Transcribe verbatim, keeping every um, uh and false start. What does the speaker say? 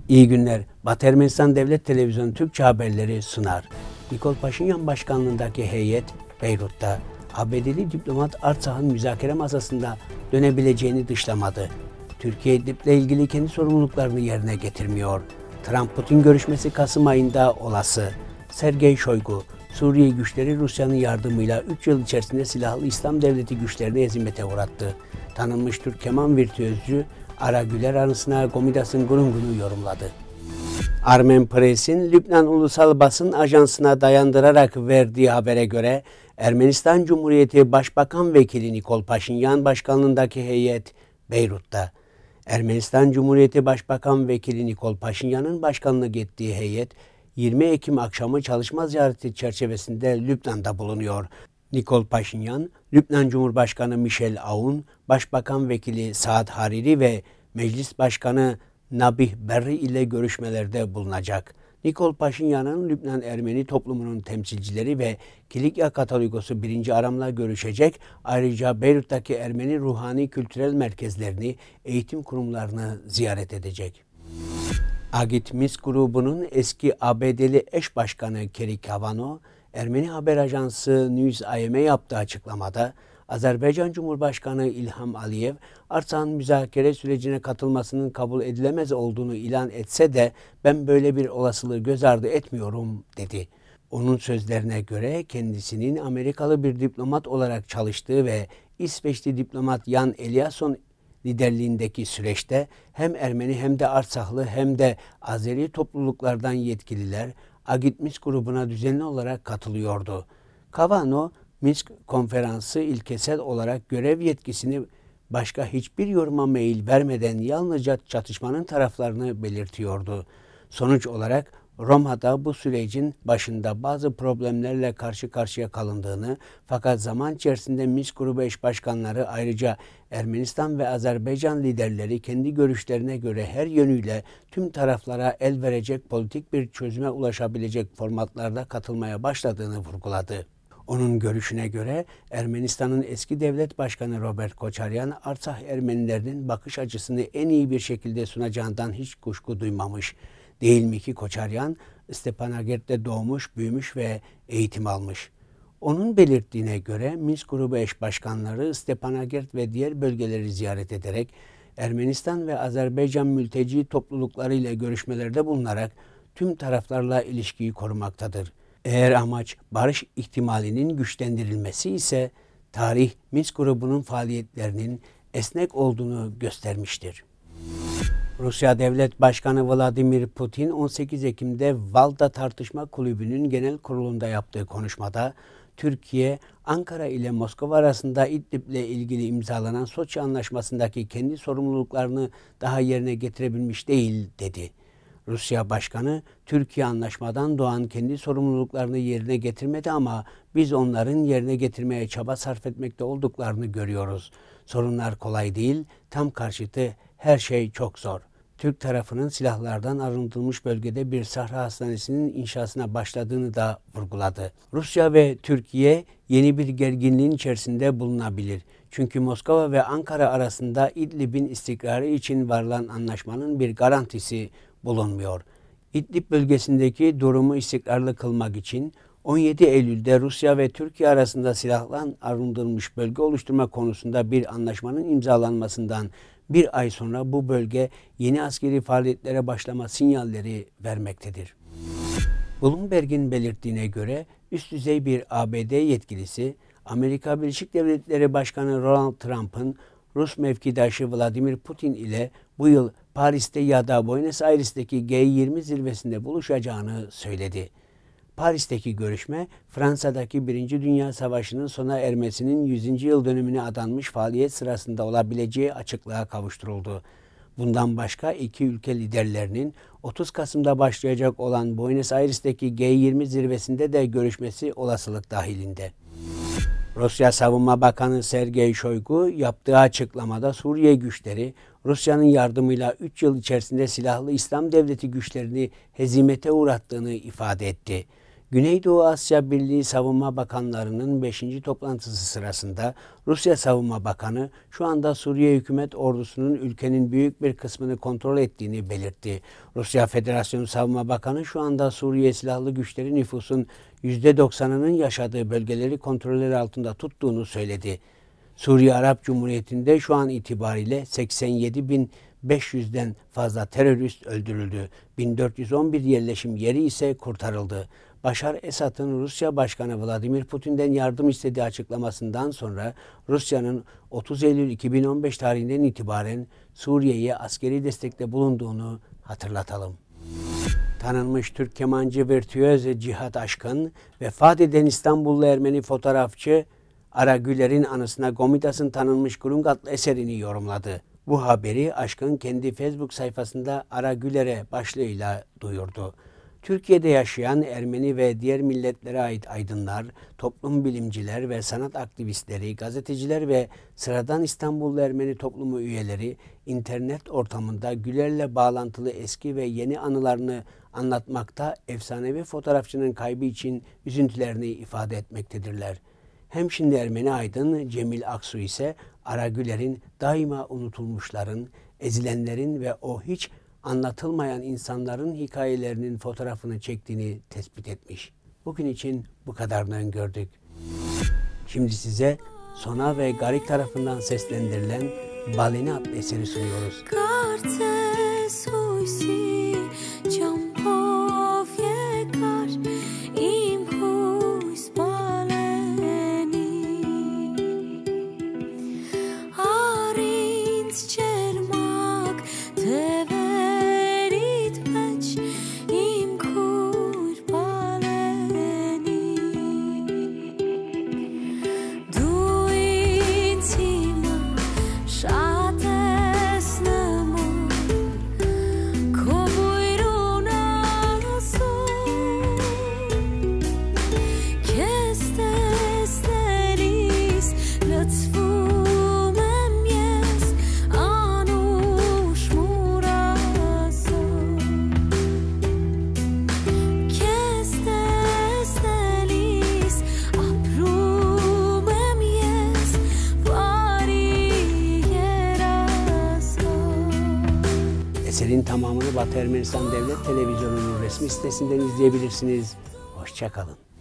İyi günler. Batı Ermenistan Devlet Televizyonu Türkçe haberleri sunar. Nikol Paşinyan başkanlığındaki heyet Beyrut'ta A B D'li diplomat Artsak'ın müzakere masasında dönebileceğini dışlamadı. Türkiye İdlib'le ilgili kendi sorumluluklarını yerine getirmiyor. Trump-Putin görüşmesi Kasım ayında olası. Sergey Shoigu, Suriye güçleri Rusya'nın yardımıyla üç yıl içerisinde silahlı İslam Devleti güçlerini hezimete uğrattı. Tanınmış Türk keman virtüözcü Ara Güler anısına Gomidas'ın Gurungunu yorumladı. Armen Press'in Lübnan Ulusal Basın Ajansı'na dayandırarak verdiği habere göre Ermenistan Cumhuriyeti Başbakan Vekili Nikol Paşinyan başkanlığındaki heyet Beyrut'ta. Ermenistan Cumhuriyeti Başbakan Vekili Nikol Paşinyan'ın başkanlık ettiği heyet yirmi Ekim akşamı çalışma ziyareti çerçevesinde Lübnan'da bulunuyor. Nikol Paşinyan, Lübnan Cumhurbaşkanı Michel Aoun, Başbakan Vekili Saad Hariri ve Meclis Başkanı Nabih Berri ile görüşmelerde bulunacak. Nikol Paşinyan'ın Lübnan Ermeni toplumunun temsilcileri ve Kilikya Katolikosu birinci Aram'la görüşecek. Ayrıca Beyrut'taki Ermeni ruhani kültürel merkezlerini, eğitim kurumlarını ziyaret edecek. Agit Minsk grubunun eski A B D'li eş başkanı Kerry Kavano, Ermeni haber ajansı News I M'e yaptığı açıklamada Azerbaycan Cumhurbaşkanı İlham Aliyev, Artsak'ın müzakere sürecine katılmasının kabul edilemez olduğunu ilan etse de ben böyle bir olasılığı göz ardı etmiyorum dedi. Onun sözlerine göre kendisinin Amerikalı bir diplomat olarak çalıştığı ve İsveçli diplomat Jan Eliasson liderliğindeki süreçte hem Ermeni hem de Artsaklı hem de Azeri topluluklardan yetkililer Agit Minsk grubuna düzenli olarak katılıyordu. Kavano, Minsk konferansı ilkesel olarak görev yetkisini başka hiçbir yoruma meyil vermeden yalnızca çatışmanın taraflarını belirtiyordu. Sonuç olarak Roma'da bu sürecin başında bazı problemlerle karşı karşıya kalındığını, fakat zaman içerisinde Minsk grubu eş başkanları ayrıca Ermenistan ve Azerbaycan liderleri kendi görüşlerine göre her yönüyle tüm taraflara el verecek politik bir çözüme ulaşabilecek formatlarda katılmaya başladığını vurguladı. Onun görüşüne göre Ermenistan'ın eski devlet başkanı Robert Koçaryan, Artsakh Ermenilerinin bakış açısını en iyi bir şekilde sunacağından hiç kuşku duymamış. Değil mi ki Koçaryan, Stepanakert'te doğmuş, büyümüş ve eğitim almış. Onun belirttiğine göre Minsk grubu eş başkanları Stepanakert ve diğer bölgeleri ziyaret ederek Ermenistan ve Azerbaycan mülteci toplulukları ile görüşmelerde bulunarak tüm taraflarla ilişkiyi korumaktadır. Eğer amaç barış ihtimalinin güçlendirilmesi ise tarih Minsk grubunun faaliyetlerinin esnek olduğunu göstermiştir. Rusya Devlet Başkanı Vladimir Putin on sekiz Ekim'de Valda Tartışma Kulübü'nün genel kurulunda yaptığı konuşmada Türkiye, Ankara ile Moskova arasında İdlib'le ilgili imzalanan Soçi Anlaşması'ndaki kendi sorumluluklarını daha yerine getirebilmiş değil dedi. Rusya Başkanı, Türkiye anlaşmadan doğan kendi sorumluluklarını yerine getirmedi ama biz onların yerine getirmeye çaba sarf etmekte olduklarını görüyoruz. Sorunlar kolay değil, tam karşıtı her şey çok zor. Türk tarafının silahlardan arındırılmış bölgede bir sahra hastanesinin inşasına başladığını da vurguladı. Rusya ve Türkiye yeni bir gerginliğin içerisinde bulunabilir. Çünkü Moskova ve Ankara arasında İdlib'in istikrarı için varılan anlaşmanın bir garantisi bulunmuyor. İdlib bölgesindeki durumu istikrarlı kılmak için on yedi Eylül'de Rusya ve Türkiye arasında silahlan arındırılmış bölge oluşturma konusunda bir anlaşmanın imzalanmasından bir ay sonra bu bölge yeni askeri faaliyetlere başlama sinyalleri vermektedir. Bloomberg'in belirttiğine göre üst düzey bir A B D yetkilisi Amerika Birleşik Devletleri Başkanı Donald Trump'ın Rus mevkidaşı Vladimir Putin ile bu yıl Paris'te ya da Buenos Aires'teki G yirmi zirvesinde buluşacağını söyledi. Paris'teki görüşme, Fransa'daki Birinci Dünya Savaşı'nın sona ermesinin yüzüncü yıl dönümüne adanmış faaliyet sırasında olabileceği açıklığa kavuşturuldu. Bundan başka iki ülke liderlerinin otuz Kasım'da başlayacak olan Buenos Aires'teki G yirmi zirvesinde de görüşmesi olasılık dahilinde. Rusya Savunma Bakanı Sergey Shoigu yaptığı açıklamada Suriye güçleri Rusya'nın yardımıyla üç yıl içerisinde silahlı İslam Devleti güçlerini hezimete uğrattığını ifade etti. Güneydoğu Asya Birliği Savunma Bakanlarının beşinci toplantısı sırasında Rusya Savunma Bakanı şu anda Suriye hükümet ordusunun ülkenin büyük bir kısmını kontrol ettiğini belirtti. Rusya Federasyonu Savunma Bakanı şu anda Suriye Silahlı Güçleri nüfusun yüzde doksanının yaşadığı bölgeleri kontrolleri altında tuttuğunu söyledi. Suriye Arap Cumhuriyeti'nde şu an itibariyle seksen yedi bin beş yüzden fazla terörist öldürüldü. bin dört yüz on bir yerleşim yeri ise kurtarıldı. Başar Esad'ın Rusya Başkanı Vladimir Putin'den yardım istediği açıklamasından sonra Rusya'nın otuz Eylül iki bin on beş tarihinden itibaren Suriye'ye askeri destekte bulunduğunu hatırlatalım. Tanınmış Türk kemancı virtüöz Cihat Aşkın, vefat eden İstanbullu Ermeni fotoğrafçı Ara Güler'in anısına Gomitas'ın tanınmış Grung adlı eserini yorumladı. Bu haberi Aşkın kendi Facebook sayfasında Ara Güler'e başlığıyla duyurdu. Türkiye'de yaşayan Ermeni ve diğer milletlere ait aydınlar, toplum bilimciler ve sanat aktivistleri, gazeteciler ve sıradan İstanbullu Ermeni toplumu üyeleri internet ortamında Güler'le bağlantılı eski ve yeni anılarını anlatmakta, efsanevi fotoğrafçının kaybı için üzüntülerini ifade etmektedirler. Hem şimdi Ermeni aydın Cemil Aksu ise Ara Güler'in daima unutulmuşların, ezilenlerin ve o hiç anlatılmayan insanların hikayelerinin fotoğrafını çektiğini tespit etmiş. Bugün için bu kadarını öngördük. Şimdi size Sona ve Garik tarafından seslendirilen Baleni adlı eseri sunuyoruz. Eserin tamamını Batı Ermenistan Devlet Televizyonu'nun resmi sitesinden izleyebilirsiniz. Hoşça kalın.